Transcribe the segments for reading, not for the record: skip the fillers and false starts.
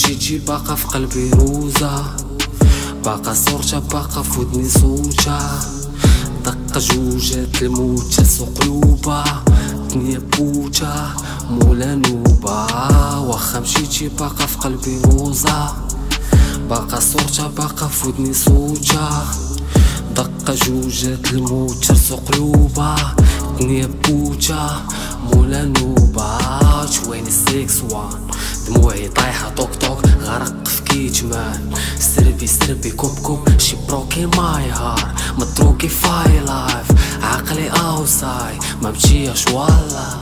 مشيتي باقا في قلبي روزة، باقا صورتها باقا في ودني صوتها، دقة جوجات الموت جالسو قلوبة، دنيا بوتا مولا نوبة. واخا مشيتي باقا في قلبي روزة، باقا صورتها باقا في ودني صوتها، دقة جوجات الموت جالسو قلوبة، دنيا بوتا مولا نوبة. شويني سيكس وان دموعي طايحة طوك طوك غرق في كيتمان، سربي كوب كوب شي بروكي ماي هار، متروكي فاي لايف عقلي اوساي ما مشيش والله.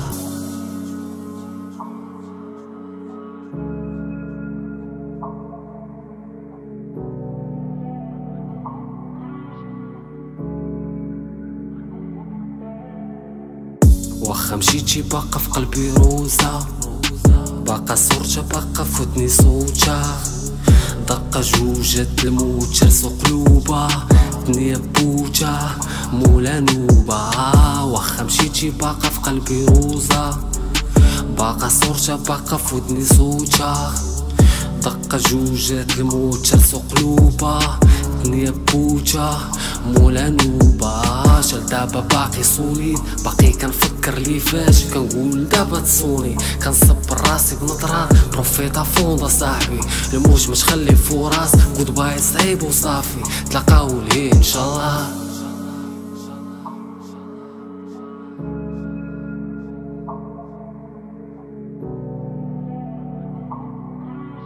واخا مشيتي باقا في قلبي روزة، باقا صورتها باقا في ودني صوتها، دقة جوجات الموت جالسو قلوبة، دنيا بوتا مولا نوبة. واخا مشيتي باقا في قلبي روزة، باقا صورتها باقا في ودني صوتها، دقة جوجات الموت جالسو قلوبة، دنيا بوتا مولا نوبة. شال دابا باقي صوليد، باقي كنفكر لي فاش كنقول دابا تصوني، كنصبر راسي بنظرة بروفيتا فوندا صاحبي، الموج ما تخلي فراس جود باي صعيب وصافي، تلاقاو ليه ان شاء الله.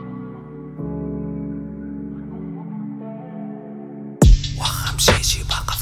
مشيتي باقا